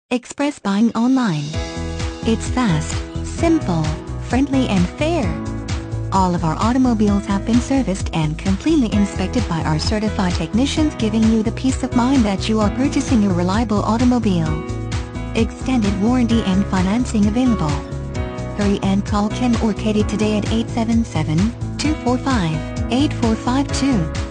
Express buying online. It's fast, simple, friendly and fair. All of our automobiles have been serviced and completely inspected by our certified technicians, giving you the peace of mind that you are purchasing a reliable automobile. Extended warranty and financing available. Hurry and call Ken or Katie today at 877-245-8452.